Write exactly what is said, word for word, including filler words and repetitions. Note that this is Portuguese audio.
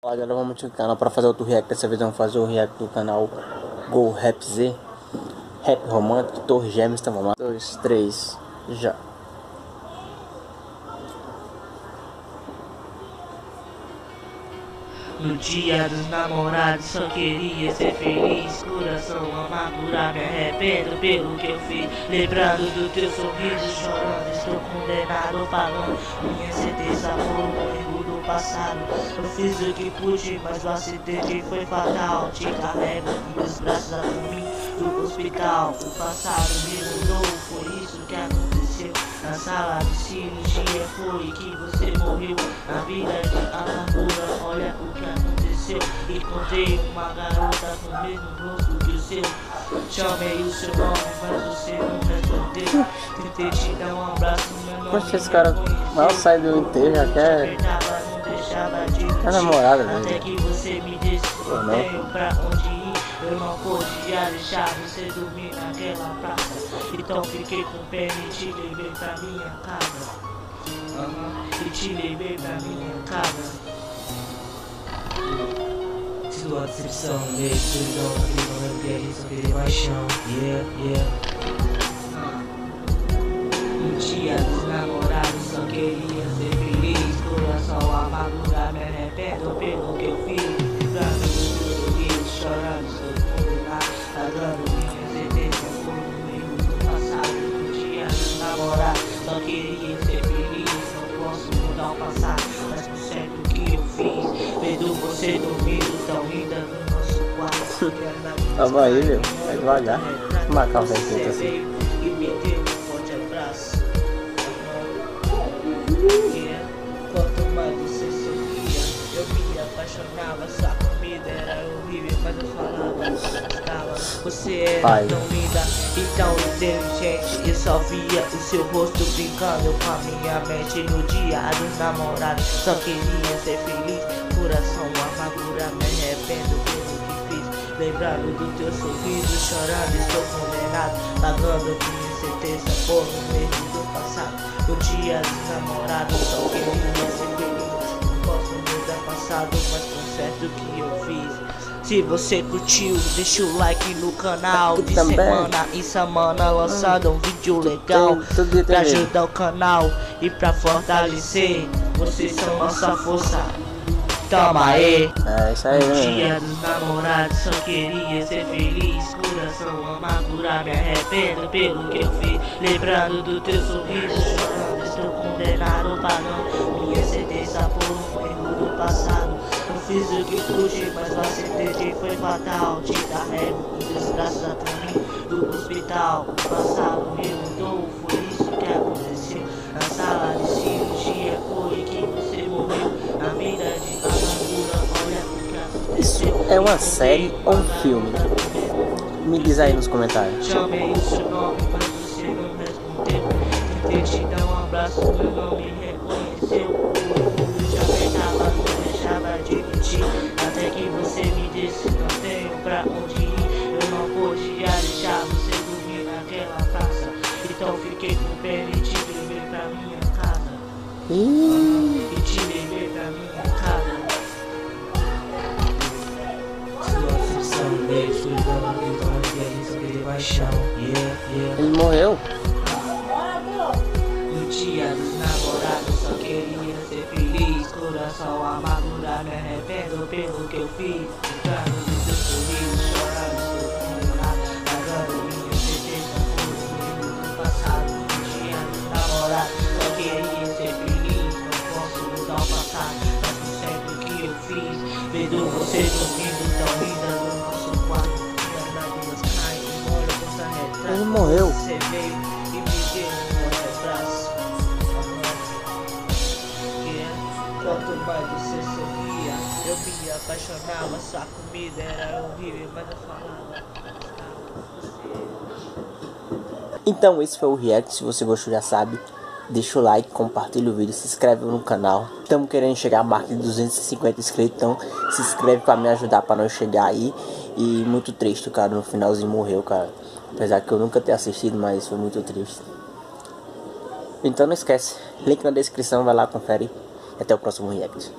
Olha, galera, vamos aqui no canal para fazer outro react. Dessa vez vamos fazer o react do canal Go Rap Z, Rap Romântico, Torre Gêmeas. Então vamos lá, dois, três, já. No dia dos namorados só queria ser feliz. Coração amargurado, me arrependo pelo que eu fiz. Lembrando do teu sorriso, chorando, estou condenado, pagando minha sentença por um erro do passado. Eu fiz o que pude, mas o acidente foi fatal. Te carrego em meus braços a caminho do hospital. O passado me mudou, foi isso que aconteceu. Na sala de cirurgia foi que você morreu. Na vida de amargura, olha o que aconteceu. Encontrei uma garota com o mesmo rosto que o seu. Chamei o seu nome, mas você não respondeu. Tentei te dar um abraço, meu nome Poxa, esse cara mal sai do inteiro, já quer. É namorada, né? Até que você me disse que eu tenho pra onde ir. Eu não podia deixar você dormir naquela praça. Então fiquei com pena e te levei pra minha casa. Uhum. E te levei pra minha casa. Sua decepção, meio escuridão, aquele momento que a gente só queria paixão. Yeah, yeah. No dia dos namorados só queria ser feliz. Coração amargurado, me arrependo pelo que eu fiz. Lembrando do sorriso, chorando, estou condenado. Pagando minha sentença por um erro do passado. No dia dos namorados só queria ser feliz. Não posso mudar o passado, mas por certo o que eu fiz. Vendo você dormindo tão linda no nosso quarto. Tava aí, viu? Vai devagar. Vou marcar o feito assim. E me deu um forte abraço. Quanto mais você sorria, eu me apaixonava. Sua comida era horrível, mas eu falava, gostava. Você era Pai. tão linda e tão inteligente. Eu só via o seu rosto brincando com a minha mente. No dia dos namorados só queria ser feliz. Coração amargura, me arrependo pelo que fiz. Lembrando do teu sorriso, chorando, estou condenado. Pagando minha sentença por um erro do passado. No dia dos namorados só queria ser feliz. Não posso mudar passado, mas conserto o que eu fiz. Se você curtiu, deixa o like no canal. De também. semana em semana lançando um vídeo legal pra ajudar o canal e pra fortalecer. Vocês são nossa força. Toma aí. É isso aí, No né? dia dos namorados só queria ser feliz. Coração amargurado, me arrependo pelo que eu fiz. Lembrando do teu sorriso, chorando, estou condenado, pagando minha sentença por um erro do passado. Eu fiz o que pude, mas o acidente foi fatal. Te carrego em meus braços a caminho do hospital. O passado me mudou, foi isso que aconteceu. Na sala de cirurgia foi que você morreu. Na vida de amargura, olha o que aconteceu. Isso é uma série ou um filme? Me diz aí nos comentários. Chamei o seu nome, mas você não respondeu. Tentei te dar um abraço, meu não me reconheceu. Eu te apertava, não deixava de mentir. Até que você me disse, não tenho pra onde ir. Eu não podia deixar você dormir naquela praça. Então fiquei com pena e te levei pra minha casa. Ih. E te levei pra minha casa. Sua aflição, meio escuridão, então que a gente só queria paixão. Yeah, yeah. Ele morreu? No dia dos namorados só queria ser feliz. Coração amargurado, me arrependo pelo que eu fiz. Ficando no seu sorriso, chorando, estou condenado. Pagando minha sentença por um erro do passado. No dia dos namorados só queria ser feliz. Não posso mudar o passado, mas por certo o que eu fiz. Vendo você dormindo tão linda no nosso quarto. Minhas lágrimas caem, embora possa retratar. Ele morreu. Você veio e me deu um forte abraço. Quanto mais você sorria, eu me apaixonava. Sua comida era horrível, mas eu falava, gostava. Então esse foi o react. Se você gostou, já sabe, deixa o like, compartilha o vídeo, se inscreve no canal. Estamos querendo chegar a marca de duzentos e cinquenta inscritos, então se inscreve para me ajudar para nós chegar aí. E muito triste, o cara no finalzinho morreu, cara. Apesar que eu nunca ter assistido, mas foi muito triste. Então não esquece, link na descrição, vai lá, confere. E até o próximo react.